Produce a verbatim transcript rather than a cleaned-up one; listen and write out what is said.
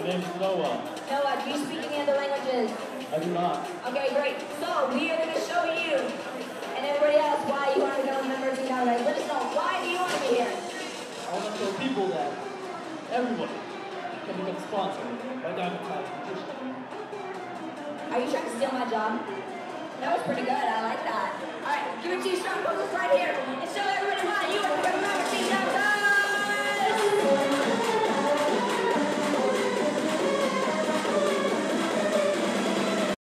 My name is Noah. Noah, do you speak any other languages? I do not. Okay, great. So we are going to show you and everybody else why you want to go to University of Colorado. Let us know, why do you want to be here? I want to show people that everybody can become sponsored by Diamond Tide Nutrition. Are you trying to steal my job? That was pretty good. I like that. All right, give it to you strong poses right here and show everybody why you are